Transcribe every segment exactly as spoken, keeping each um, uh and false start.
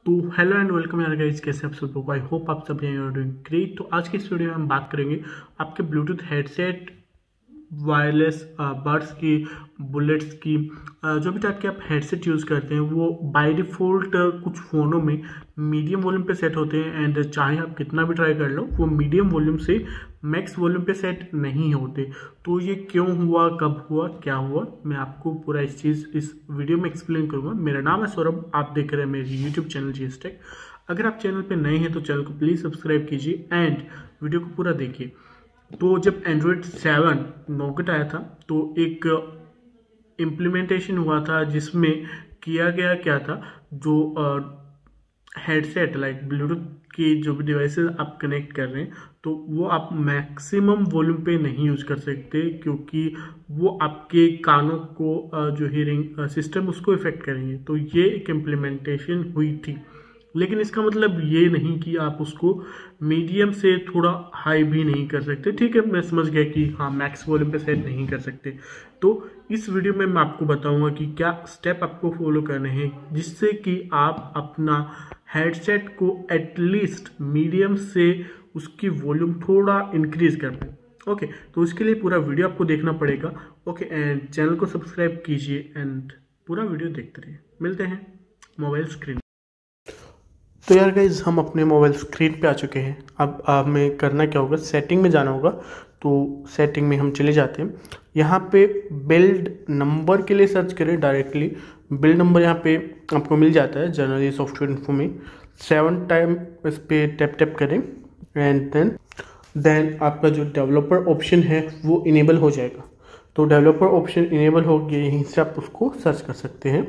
तो hello and welcome यार guys, कैसे आप सब लोग। आई होप आप सब यहाँ डूइंग ग्रेट। तो आज की इस वीडियो में हम बात करेंगे आपके ब्लूटूथ हेडसेट, वायरलेस बड्स की, बुलेट्स की, अ, जो भी टाइप के आप हेडसेट यूज़ करते हैं वो बाय डिफ़ॉल्ट कुछ फ़ोनों में मीडियम वॉल्यूम पे सेट होते हैं एंड चाहे आप कितना भी ट्राई कर लो वो मीडियम वॉल्यूम से मैक्स वॉल्यूम पे सेट नहीं होते। तो ये क्यों हुआ, कब हुआ, क्या हुआ, मैं आपको पूरा इस चीज़ इस वीडियो में एक्सप्लेन करूँगा। मेरा नाम है सौरभ, आप देख रहे हैं मेरी यूट्यूब चैनल जीएस टेक। अगर आप चैनल पे नए हैं तो चैनल को प्लीज़ सब्सक्राइब कीजिए एंड वीडियो को पूरा देखिए। तो जब एंड्रॉयड सेवन नोकेट आया था तो एक इम्प्लीमेंटेशन हुआ था जिसमें किया गया क्या था, जो हेडसेट लाइक ब्लूटूथ की जो भी डिवाइसेस आप कनेक्ट कर रहे हैं तो वो आप मैक्सिमम वॉल्यूम पे नहीं यूज़ कर सकते, क्योंकि वो आपके कानों को अ, जो हियरिंग सिस्टम उसको इफेक्ट करेंगे। तो ये एक इम्प्लीमेंटेशन हुई थी, लेकिन इसका मतलब ये नहीं कि आप उसको मीडियम से थोड़ा हाई भी नहीं कर सकते। ठीक है, मैं समझ गया कि हाँ मैक्स वॉल्यूम पे सेट नहीं कर सकते। तो इस वीडियो में मैं आपको बताऊंगा कि क्या स्टेप आपको फॉलो करने हैं जिससे कि आप अपना हेडसेट को एटलीस्ट मीडियम से उसकी वॉल्यूम थोड़ा इंक्रीज कर पाए। ओके, तो इसके लिए पूरा वीडियो आपको देखना पड़ेगा। ओके, एंड चैनल को सब्सक्राइब कीजिए एंड पूरा वीडियो देखते रहिए। मिलते हैं मोबाइल स्क्रीन। तो यार गाइज, हम अपने मोबाइल स्क्रीन पे आ चुके हैं। अब हमें करना क्या होगा, सेटिंग में जाना होगा। तो सेटिंग में हम चले जाते हैं। यहाँ पे बिल्ड नंबर के लिए सर्च करें डायरेक्टली। बिल्ड नंबर यहाँ पे आपको मिल जाता है जनरली सॉफ्टवेयर इन्फो में। सेवन टाइम इस पर टैप टैप करें एंड देन देन आपका जो डेवलपर ऑप्शन है वो इनेबल हो जाएगा। तो डेवलपर ऑप्शन इनेबल हो गया, यहीं से आप उसको सर्च कर सकते हैं।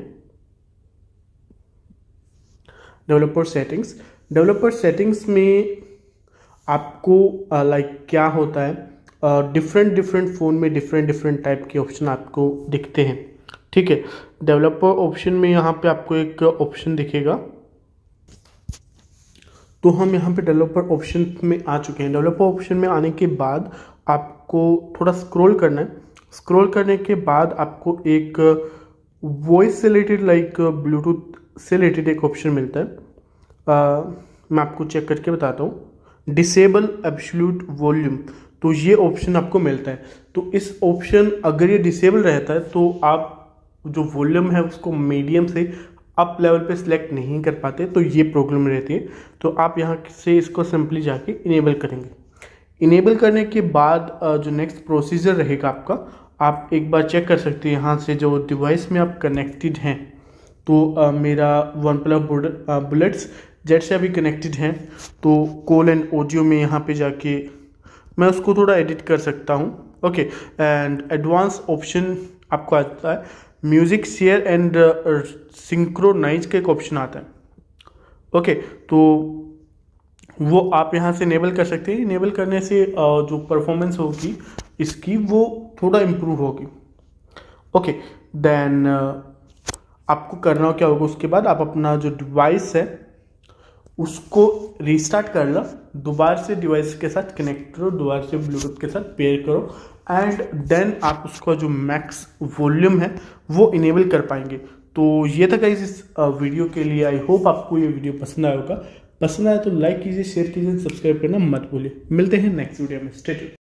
डेवलपर सेटिंग्स डेवलपर सेटिंग्स में आपको लाइक uh, like, क्या होता है, डिफरेंट डिफरेंट फ़ोन में डिफरेंट डिफरेंट टाइप के ऑप्शन आपको दिखते हैं। ठीक है, डेवलपर ऑप्शन में यहाँ पे आपको एक ऑप्शन दिखेगा। तो हम यहाँ पे डेवलपर ऑप्शन में आ चुके हैं। डेवलपर ऑप्शन में आने के बाद आपको थोड़ा स्क्रॉल करना है। स्क्रॉल करने के बाद आपको एक वॉइस से रिलेटेड लाइक ब्लूटूथ से रिलेटेड एक ऑप्शन मिलता है। uh, मैं आपको चेक करके बताता हूँ। डिसेबल एब्सोल्यूट वॉल्यूम, तो ये ऑप्शन आपको मिलता है। तो इस ऑप्शन अगर ये डिसेबल रहता है तो आप जो वॉल्यूम है उसको मीडियम से अप लेवल पे सिलेक्ट नहीं कर पाते, तो ये प्रॉब्लम रहती है। तो आप यहाँ से इसको सिंपली जाके इनेबल करेंगे। इनेबल करने के बाद जो नेक्स्ट प्रोसीजर रहेगा आपका, आप एक बार चेक कर सकते हैं यहाँ से जो डिवाइस में आप कनेक्टेड हैं। तो आ, मेरा वन प्लस बुलेट्स जेट से अभी कनेक्टेड हैं। तो कॉल एंड ऑडियो में यहाँ पे जाके मैं उसको थोड़ा एडिट कर सकता हूँ। ओके, एंड एडवांस ऑप्शन आपको आता है। म्यूज़िक शेयर एंड सिंक्रोनाइज का एक ऑप्शन आता है। ओके, तो वो आप यहाँ से इनेबल कर सकते हैं। इनेबल करने से आ, जो परफॉर्मेंस होगी इसकी वो थोड़ा इम्प्रूव होगी। ओके, देन आपको करना क्या होगा, उसके बाद आप अपना जो डिवाइस है उसको रीस्टार्ट कर लो, दोबारा से डिवाइस के साथ कनेक्ट करो, दोबारा से ब्लूटूथ के साथ पेयर करो एंड देन आप उसका जो मैक्स वॉल्यूम है वो इनेबल कर पाएंगे। तो ये था गाइस इस वीडियो के लिए। आई होप आपको ये वीडियो पसंद आया होगा। पसंद आया तो लाइक कीजिए, शेयर कीजिए, सब्सक्राइब करना मत भूलिए। मिलते हैं नेक्स्ट वीडियो में। Stay tuned.